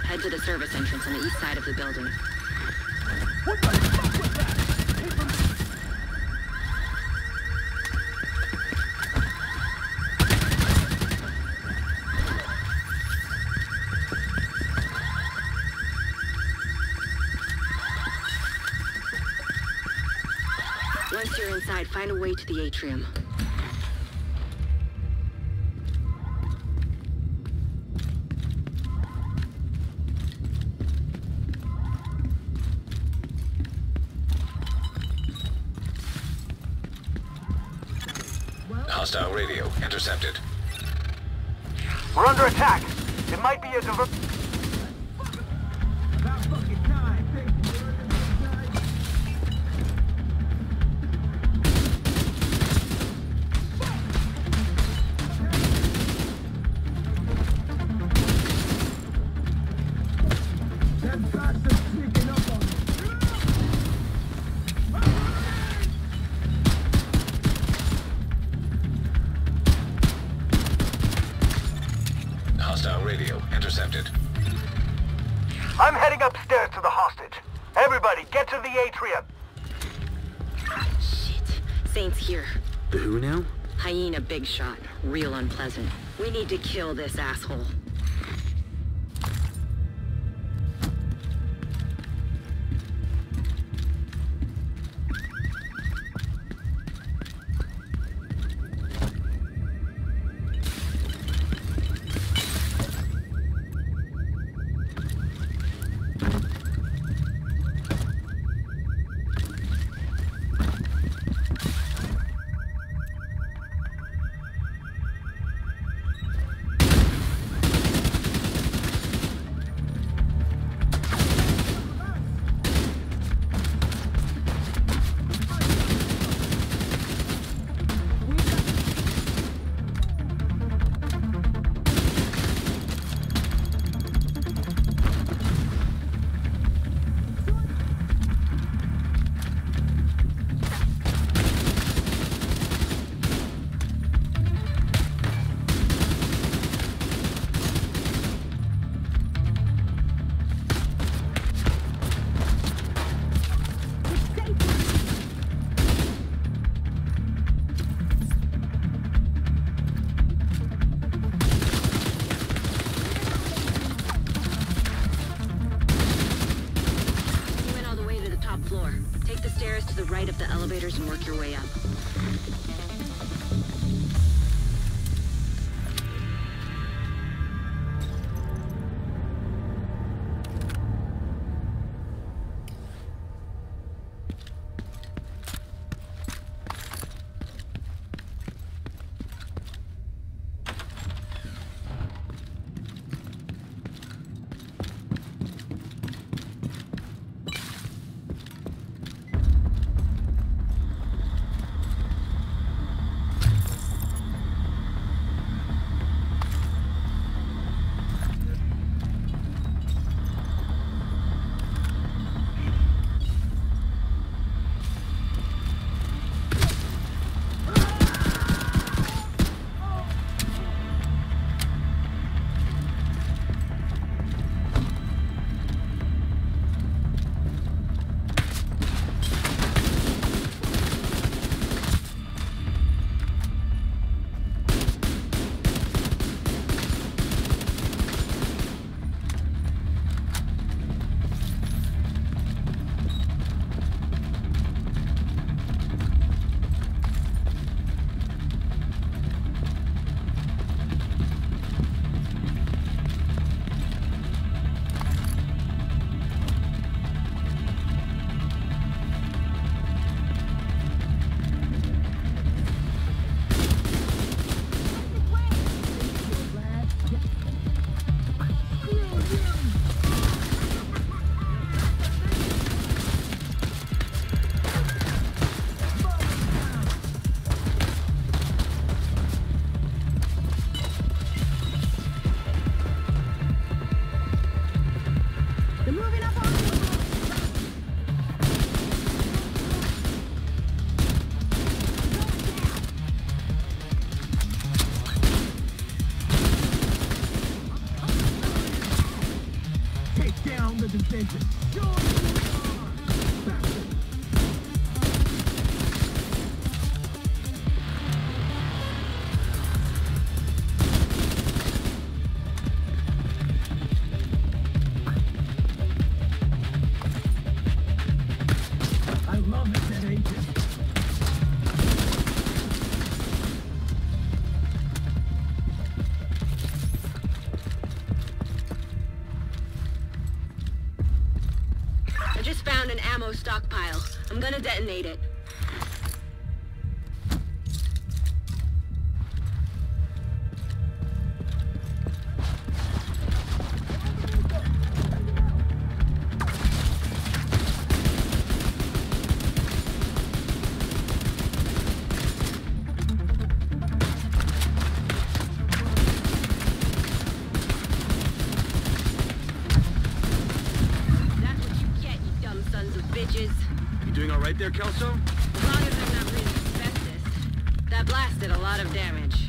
Head to the service entrance on the east side of the building. What the fuck was that? Once you're inside, find a way to the atrium. Hostile radio intercepted. We're under attack. It might be a divert. About fucking time. Thank you. Them bastards sneaking up on me. Hostile radio intercepted. I'm heading upstairs to the hostage. Everybody, get to the atrium. Shit. Saint's here. The who now? Hyena big shot. Real unpleasant. We need to kill this asshole. Floor. Take the stairs to the right of the elevators and work your way up. take down the division. Join me on. I love it, that agent. I just found an ammo stockpile. I'm gonna detonate it. Bitches. You doing all right there, Kelso? As long as I'm not breathing asbestos. That blast did a lot of damage.